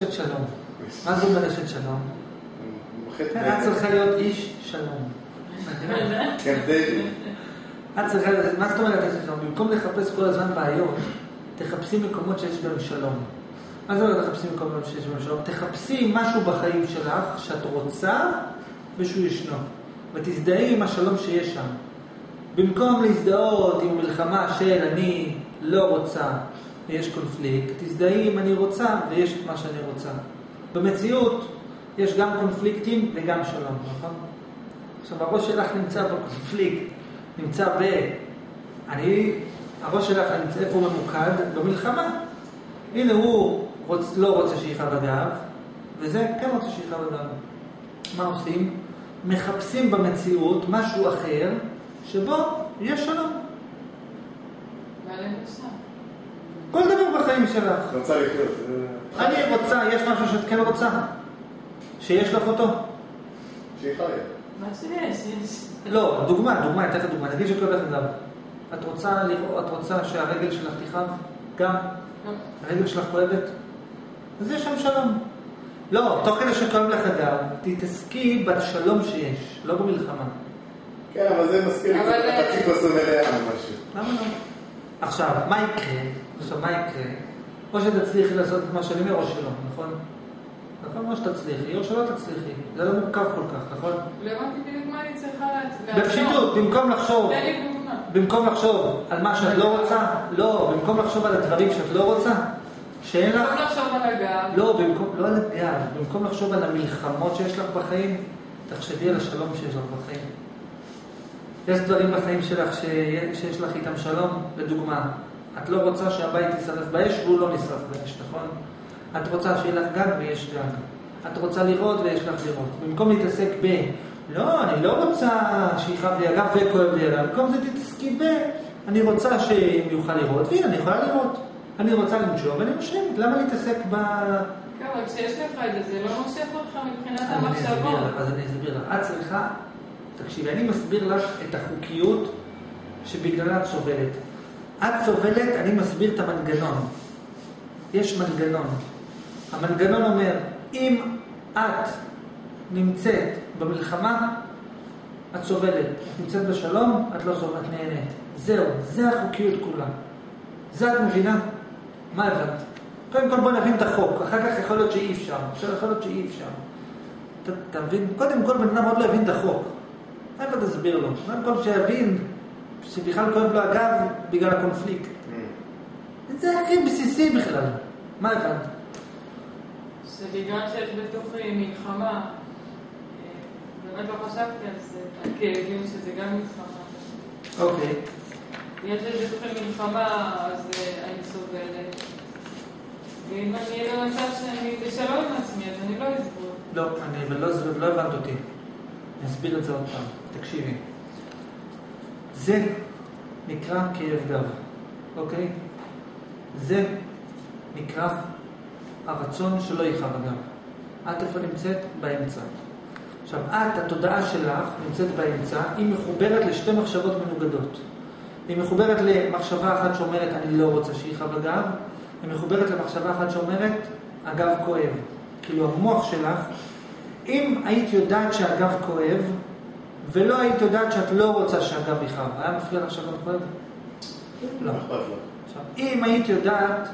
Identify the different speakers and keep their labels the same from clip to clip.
Speaker 1: שלום. מה זאת אומרת אשת שלום? את צריכה להיות איש שלום.
Speaker 2: כן, די.
Speaker 1: את צריכה, מה זאת אומרת אשת שלום? במקום לחפש כל הזמן בעיות, תחפשי מקומות שיש בהם שלום. מה זאת אומרת תחפשי מקומות שיש בהם שלום? תחפשי משהו בחיים שלך שאת רוצה ושהוא ישנו. ותזדהי עם השלום שיש שם. במקום להזדהות עם מלחמה של אני לא רוצה ויש קונפליקט, תזדהי אם אני רוצה ויש את מה שאני רוצה. במציאות יש גם קונפליקטים וגם שלום, נכון? עכשיו הראש שלך נמצא בקונפליקט, נמצא הראש שלך נמצא איפה הוא ממוקד? במלחמה. הנה הוא לא רוצה שיחה בגב, וזה כן רוצה שיחה בגב. מה עושים? מחפשים במציאות משהו אחר שבו יש שלום. כל דבר בחיים שלך.
Speaker 2: רוצה לחיות.
Speaker 1: אני רוצה, יש משהו שאת כן רוצה? שיש לך אותו?
Speaker 2: שהיא חיה.
Speaker 3: מה שיש?
Speaker 1: לא, דוגמה, אתן לך דוגמה. נגיד שאת הולכת אליו. את רוצה שהרגל שלך תכאב? גם? הרגל שלך כואבת? אז יש שם שלום. לא, תוך כדי שכואב לך גם, תתעסקי בשלום שיש, לא במלחמה.
Speaker 2: כן, אבל זה מזכיר לי את הכיפוס המלאה או משהו.
Speaker 1: למה לא? עכשיו, מה יקרה? או שתצליחי לעשות את מה שאני אומר, או שלא, נכון? נכון, או שתצליחי, או שלא תצליחי. זה לא מורכב כל כך, נכון?
Speaker 3: לא הבנתי בדיוק מה אני צריכה לעשות.
Speaker 1: בפשיטות, במקום לחשוב על מה שאת לא רוצה, לא, במקום לחשוב על הדברים שאת לא רוצה, שאין לך...
Speaker 3: במקום לחשוב על הגב.
Speaker 1: לא על הגב, במקום לחשוב על המלחמות שיש לך בחיים, תחשבי על השלום שיש לך בחיים. יש דברים בחיים שלך שיש לך איתם שלום, לדוגמה, את לא רוצה שהבית ישרף באש והוא לא נשרף באש, נכון? את רוצה שיהיה לך גג ויש גג. את רוצה לראות ויש לך לראות. במקום להתעסק לא, אני לא רוצה שיחב לי הגב וכואב לי הגב. במקום זה תתעסקי אני רוצה שיוכל לראות, והנה אני יכולה לראות. אני רוצה לנשום ואני נושמת. למה להתעסק
Speaker 3: כן, אבל כשיש לך את זה, לא נושך אותך מבחינת המחשבות.
Speaker 1: אז אני אסביר לך. את צריכה, תקשיבי, אני מסביר לך את החוקיות שבגללה את סובלת. את סובלת, אני מסביר את המנגנון. יש מנגנון. המנגנון אומר, אם את נמצאת במלחמה, את סובלת. את נמצאת בשלום, את לא סובלת, את נהנית. זהו, זה החוקיות כולה. זה את מבינה? מה הבנת? קודם כל בוא נבין את החוק, אחר כך יכול להיות שאי אפשר. יכול להיות שאי אפשר. אתה מבין? קודם כל בן אדם עוד לא הבין את החוק. איפה תסביר לו? קודם כל שיבין שבכלל כואב לו הגב בגלל הקונפליקט. זה הכי בסיסי בכלל. מה הבנת?
Speaker 3: שבגלל שיש בתוך מלחמה, באמת לא חשבתי על זה, על כאבים שזה גם מלחמה.
Speaker 1: אוקיי.
Speaker 3: יש בתוך מלחמה, אז אני סובלת. ואם אני אהיה במצב שאני בשלום עם עצמי, אז אני לא אסבול.
Speaker 1: לא, אני לא הבנת אותי. אני אסביר את זה עוד פעם. תקשיבי. זה נקרא כאב גב. אוקיי? זה נקרא הרצון שלא יכאב הגב. את איפה נמצאת? באמצע. עכשיו, התודעה שלך נמצאת באמצע, היא מחוברת לשתי מחשבות מנוגדות. היא מחוברת למחשבה אחת שאומרת, אני לא רוצה שיכאב הגב, היא מחוברת למחשבה אחת שאומרת, הגב כואב. כאילו, המוח שלך, אם היית יודעת שהגב כואב, ולא היית יודעת שאת לא רוצה שהגב יכאב, היה מפריע לך שהגב כואב? לא. עכשיו, אם היית יודעת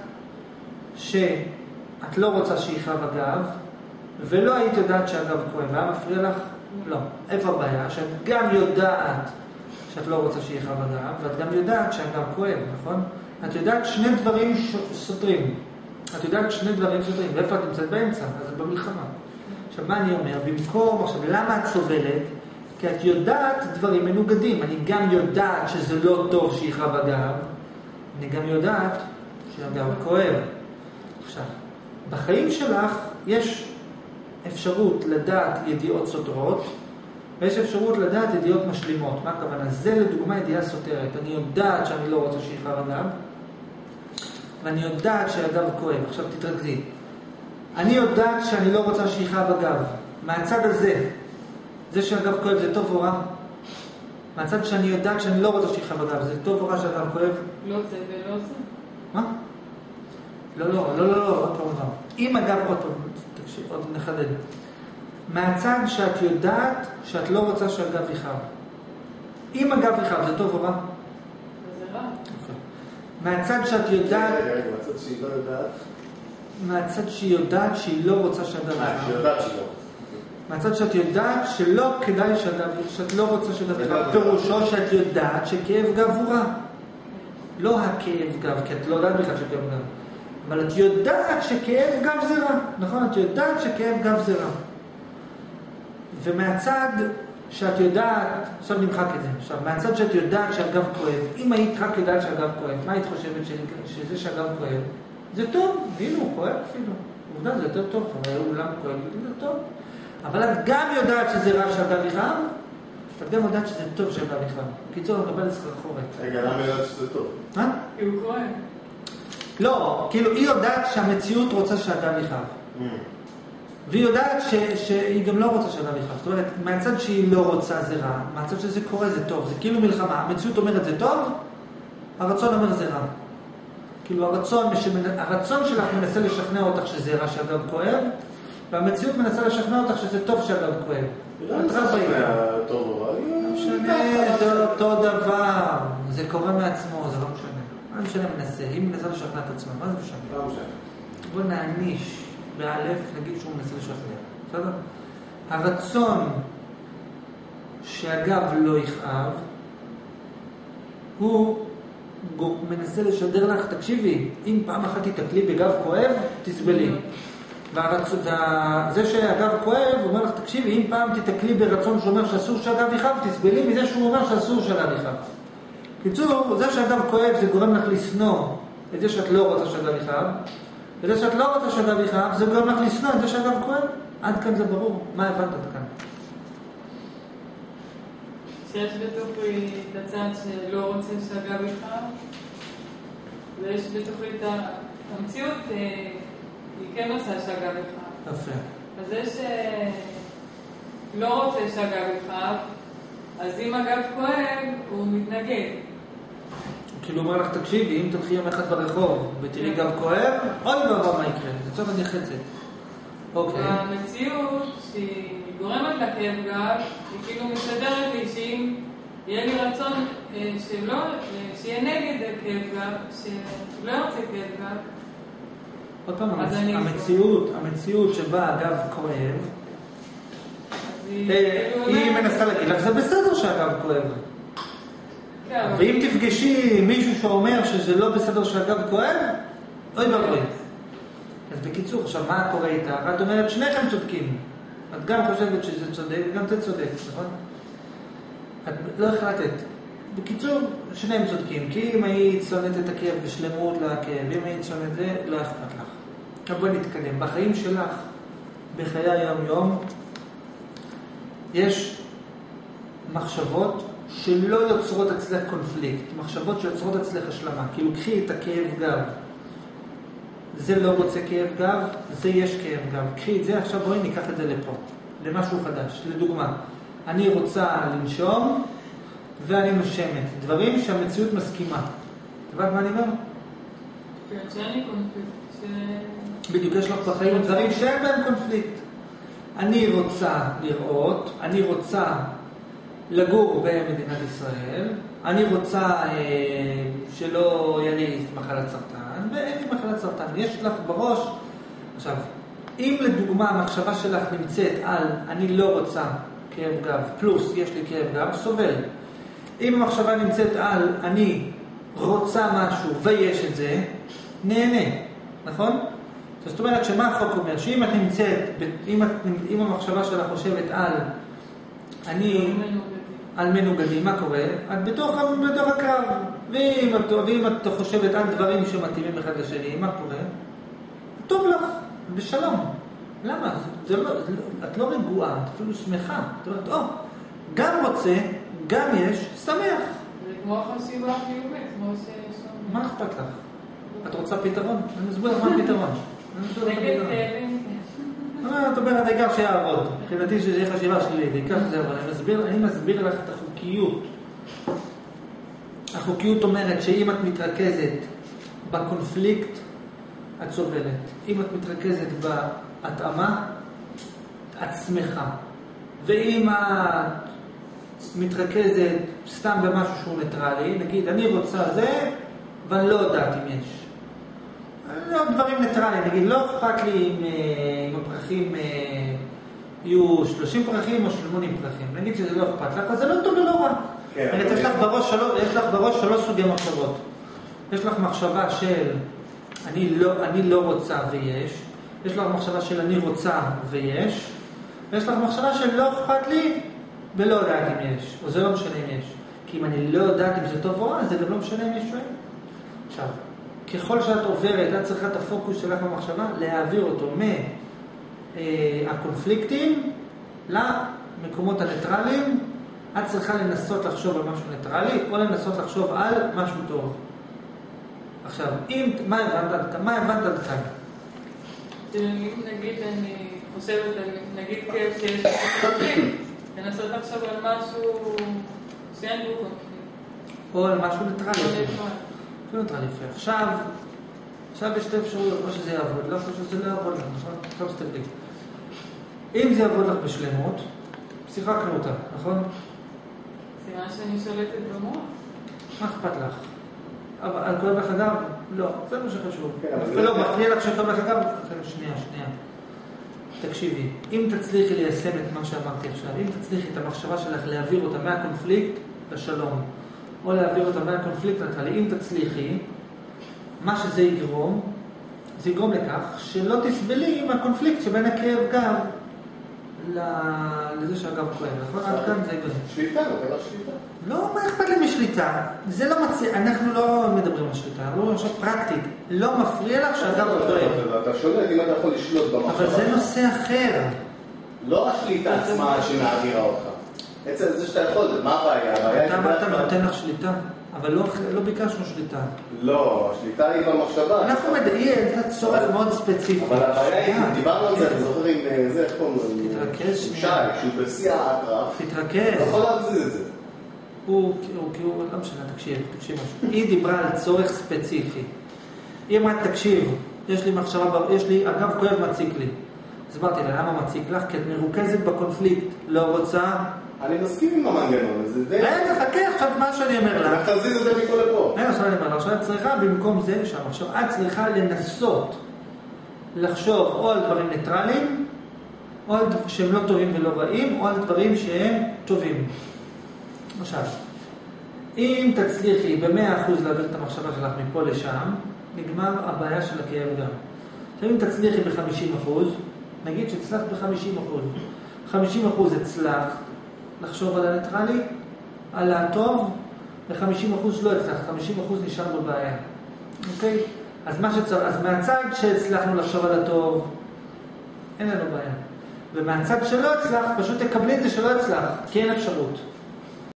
Speaker 1: שאת לא רוצה שיכאב הגב, ולא היית יודעת שהגב כואב, היה מפריע לך? לא. איפה הבעיה? שאת גם יודעת שאת לא רוצה שיכאב הגב, ואת גם יודעת שהגב כואב, נכון? את יודעת שני דברים סותרים. ואיפה את נמצאת באמצע? אז במלחמה. עכשיו, מה אני אומר? עכשיו, למה את סובלת? כי את יודעת דברים מנוגדים. אני גם יודעת שזה לא טוב שיכאב הגב, אני גם יודעת שהגב כואב. עכשיו, בחיים שלך יש אפשרות לדעת ידיעות סותרות, ויש אפשרות לדעת ידיעות משלימות. מה הכוונה? זה לדוגמה ידיעה סותרת. אני יודעת שאני לא רוצה שיכאב הגב, ואני יודעת שהגב כואב. עכשיו תתרכזי. אני יודעת שאני לא רוצה שיכאב הגב. מהצד הזה, זה שהגב כואב זה טוב או רע? מהצד שאני יודעת שאני לא רוצה שיכאב הגב, זה טוב או רע שהגב כואב?
Speaker 3: לא זה ולא זה.
Speaker 1: מה? עוד פעם. אם אגב, עוד פעם, תקשיב, עוד נחדד. מהצד שאת יודעת שאת לא רוצה שהגב יכאב. אם הגב יכאב, זה טוב או רע?
Speaker 3: זה רע.
Speaker 1: מהצד שאת יודעת...
Speaker 2: מהצד שהיא לא יודעת...
Speaker 1: מהצד שהיא יודעת שהיא לא רוצה שהגב יכאב.
Speaker 2: שהיא יודעת שהיא לא.
Speaker 1: מהצד שאת יודעת שלא כדאי שאת לא רוצה שהגב יכאב. פירושו שאת יודעת שכאב גב הוא רע. לא הכאב גב, כי את לא יודעת בכלל שכאב גב. אבל את יודעת שכאב גב זה רע. נכון? את יודעת שכאב גב זה רע. ומהצד שאת יודעת, עכשיו נמחק את זה, עכשיו, מהצד שאת יודעת שהגב כואב, אם היית רק יודעת שהגב כואב, מה היית חושבת שזה שהגב כואב? זה טוב, הנה הוא כואב אפילו. עובדה, זה יותר טוב, אבל אולם כואב, זה טוב. אבל את גם יודעת שזה רע שהגב יכאב, את גם יודעת שזה טוב שהגב יכאב. בקיצור, אני מקבל סחרחורת.
Speaker 2: רגע, למה יודעת שזה טוב?
Speaker 3: כי הוא כואב.
Speaker 1: לא, כאילו, היא יודעת שהמציאות רוצה שהגב יכאב. והיא יודעת שהיא גם לא רוצה שהגב יכאב. זאת אומרת, מהצד שהיא לא רוצה זה רע, מהצד שזה קורה זה טוב. זה כאילו מלחמה. המציאות אומרת זה טוב, הרצון אומר זה רע. כאילו הרצון שלך מנסה לשכנע אותך שזה רע שהגב כואב, והמציאות מנסה לשכנע אותך שזה טוב שהגב כואב.
Speaker 2: את רב בעיה טוב או רע?
Speaker 1: לא משנה, זה אותו דבר. זה קורה מעצמו, זה לא משנה. מה משנה מנסה? היא מנסה לשכנע את עצמה. מה זה משנה?
Speaker 2: לא משנה.
Speaker 1: בוא נעניש. באלף, נגיד שהוא מנסה לשכנע. בסדר? הרצון שהגב לא יכאב, הוא מנסה לשדר לך, תקשיבי, אם פעם אחת תתקלי בגב כואב, תסבלי. וזה שהגב כואב, הוא אומר לך, תקשיבי, אם פעם תתקלי ברצון שאומר שאסור שהגב יכאב, תסבלי מזה שהוא אומר שאסור שהגב יכאב. קיצור, זה שהגב כואב זה גורם לך לשנוא את זה שאת לא רוצה שהגב יכאב, וזה שאת לא רוצה שהגב יכאב, זה גורם לך לשנוא את זה שהגב כואב. עד כאן זה ברור. מה הבנת עד כאן?
Speaker 3: שיש בתוכי את הצד שלא רוצה שהגב יכאב, ויש בתוכי את המציאות, היא כן עושה שהגב יכאב.
Speaker 1: יפה.
Speaker 3: אז זה שלא רוצה שהגב יכאב, אז אם הגב כואב, הוא מתנגד.
Speaker 1: כאילו אומר לך, תקשיבי, אם תלכי יום אחד ברחוב ותראי גב כואב, אוי ואבא מה יקרה, זה צורת נחצת. אוקיי.
Speaker 3: המציאות שהיא גורמת לכאב גב, היא כאילו מסדרת לי שאם יהיה לי רצון שיהיה נגד הכאב גב, שלא ירצה כאב גב.
Speaker 1: עוד פעם, המציאות שבה הגב כואב, היא מנסה להגיד לך, זה בסדר שהגב כואב. ואם תפגשי מישהו שאומר שזה לא בסדר שהגב כואב, אוי ואבוי. אז בקיצור, עכשיו מה קורה איתה? את אומרת, שניכם צודקים. את גם חושבת שזה צודק, וגם זה צודק, נכון? את לא החלטת. בקיצור, שניהם צודקים. כי אם היית שונאת את הכאב בשלמות לכאב, אם היית שונאת זה, לא אכפת לך. עכשיו בואי נתקדם. בחיים שלך, בחיי היום-יום, יש מחשבות שלא יוצרות אצלך קונפליקט. מחשבות שיוצרות אצלך השלמה. כאילו, קחי את הכאב גב. זה לא רוצה כאב גב, זה יש כאב גב. קחי את זה, עכשיו בואי ניקח את זה לפה. למשהו חדש. לדוגמה, אני רוצה לנשום ואני נושמת. דברים שהמציאות מסכימה. הבנת מה אני אומר?
Speaker 3: שאני קונפליקט.
Speaker 1: בדיוק יש לך בחיים דברים שאין בהם קונפליקט. אני רוצה לראות, אני רוצה לגור במדינת ישראל, אני רוצה שלא יהיה לי מחלת סרטן, ואין לי מחלת סרטן. יש לך בראש, עכשיו, אם לדוגמה המחשבה שלך נמצאת על אני לא רוצה כאב גב, פלוס יש לי כאב גב, סובל. אם המחשבה נמצאת על אני רוצה משהו ויש את זה, נהנה, נכון? זאת אומרת שמה החוק אומר? שאם את נמצאת, אם המחשבה שלך חושבת על אני על מנוגדים, מה קורה? את בתוך הקרב. ואם את חושבת על דברים שמתאימים אחד לשני, מה קורה? טוב לך, בשלום. למה? את לא רגועה, את אפילו שמחה. את אומרת, גם רוצה, גם יש, שמח.
Speaker 3: זה כמו החשיבה החיובית, כמו שיש...
Speaker 1: מה אכפת לך? את רוצה פתרון? אני אסביר לך מה הפתרון.
Speaker 3: נגד כאבים.
Speaker 1: את אומרת, העיקר שיעבוד. מבחינתי שזה יהיה חשיבה שלילית, העיקר שזה יעבוד. אני מסביר לך את החוקיות. החוקיות אומרת שאם את מתרכזת בקונפליקט את סובלת. אם את מתרכזת בהתאמה, את שמחה. ואם את מתרכזת סתם במשהו שהוא ניטרלי, נגיד, אני רוצה זה, ואני לא יודעת אם יש. לא דברים ניטרליים, נגיד, לא אכפת לי אם הפרחים יהיו 30 פרחים או 80 פרחים. נגיד שזה לא אכפת לך, אז זה לא טוב ולא רע. יש לך בראש 3 סוגי מחשבות. יש לך מחשבה של אני לא רוצה ויש. יש לך מחשבה של אני רוצה ויש. ויש לך מחשבה של לא אכפת לי ולא יודעת אם יש. או זה לא משנה אם יש. כי אם אני לא יודעת אם זה טוב או רע, זה גם לא משנה אם יש או אין. עכשיו, ככל שאת עוברת, את צריכה את הפוקוס שלך במחשבה, להעביר אותו מהקונפליקטים למקומות הניטרליים. את צריכה לנסות לחשוב על משהו ניטרלי, או לנסות לחשוב על משהו טוב. עכשיו, מה הבנת עד כאן?
Speaker 3: נגיד, אני חושבת, נגיד כאב שיש קונפליקט, לנסות לחשוב על משהו שאין בו קונפליקט.
Speaker 1: או על משהו ניטרלי. ניטרלי יפה. עכשיו יש 2 אפשרויות, או שזה יעבוד לך, או שזה לא יעבוד לך, נכון? עכשיו סתגלי. אם זה יעבוד לך בשלמות, שיחקנו אותה, נכון?
Speaker 3: סימן שאני שולטת במוח?
Speaker 1: מה אכפת לך? אבל על כואב לך אגב? לא, זה מה שחשוב. לא, מפריע לך שכואב לך אגב? שנייה. תקשיבי, אם תצליחי ליישם את מה שאמרתי עכשיו, אם תצליחי את המחשבה שלך להעביר אותה מהקונפליקט לשלום, או להעביר אותה מהקונפליקט לטלי, אם תצליחי, מה שזה יגרום, זה יגרום לכך שלא תסבלי עם הקונפליקט שבין הכאב גב לזה שהגב כואב, נכון? עד כאן זה יגרום.
Speaker 2: שליטה, לא קרה שליטה.
Speaker 1: לא, מה אכפת לי משליטה? זה לא מציע, אנחנו לא מדברים על שליטה, אנחנו מדברים עכשיו פרקטית. לא מפריע לך שהגב כואב.
Speaker 2: אתה שולט אם אתה יכול לשלוט במחשבה.
Speaker 1: אבל זה נושא אחר.
Speaker 2: לא השליטה עצמה שמעבירה אותך. אצל זה שאתה יכול, מה הבעיה?
Speaker 1: אתה אמרת נותן לך שליטה, אבל לא ביקשנו שליטה.
Speaker 2: לא, השליטה היא במחשבה.
Speaker 1: אנחנו מדעים, זה צורך מאוד ספציפי.
Speaker 2: אבל הבעיה היא, דיברנו על זה, אתה זוכר עם זה, איך קוראים לו?
Speaker 1: תתרכז
Speaker 2: שי, שהוא בשיא האטרף.
Speaker 1: תתרכז.
Speaker 2: לא יכול להבזיז את זה.
Speaker 1: הוא, לא משנה, תקשיב משהו. היא דיברה על צורך ספציפי. היא אמרה, תקשיב, יש לי מחשבה, אגב כואב מציק לי. הסברתי לה, למה מציק לך? כי את מרוכזת בקונפליקט, לא רוצה...
Speaker 2: אני מסכים עם המנגנון, זה די...
Speaker 1: רגע, חכה, עכשיו מה שאני אומר לך.
Speaker 2: תזיז את זה מפה לפה.
Speaker 1: רגע, עכשיו אני אומר לך, עכשיו את צריכה במקום זה, עכשיו את צריכה לנסות לחשוב או על דברים ניטרליים, או על שהם לא טובים ולא רעים, או על דברים שהם טובים. עכשיו, אם תצליחי ב100% להעביר את המחשבה שלך מפה לשם, נגמר הבעיה של הכאב גם. עכשיו, אם תצליחי ב50%, נגיד שהצלחת ב50%. 50% הצלחת לחשוב על הניטרלי, על הטוב, ו50% לא הצלחת, 50% נשאר בבעיה. אוקיי? אז מהצד שהצלחנו לחשוב על הטוב, אין לנו בעיה. ומהצד שלא הצלחת, פשוט תקבלי את זה שלא הצלחת, כי אין אפשרות.